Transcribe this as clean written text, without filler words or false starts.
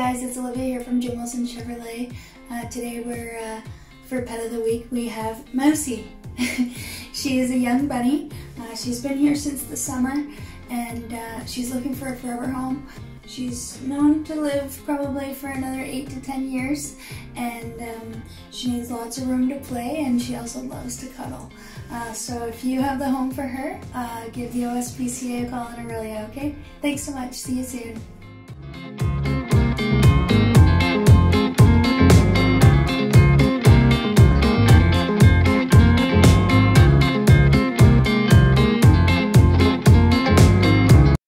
guys, it's Olivia here from Chevrolet. Today for Pet of the Week we have Mousey. She is a young bunny. She's been here since the summer and she's looking for a forever home. She's known to live probably for another 8 to 10 years, and she needs lots of room to play, and she also loves to cuddle. So if you have the home for her, give the SPCA a call in Orillia, okay? Thanks so much. See you soon.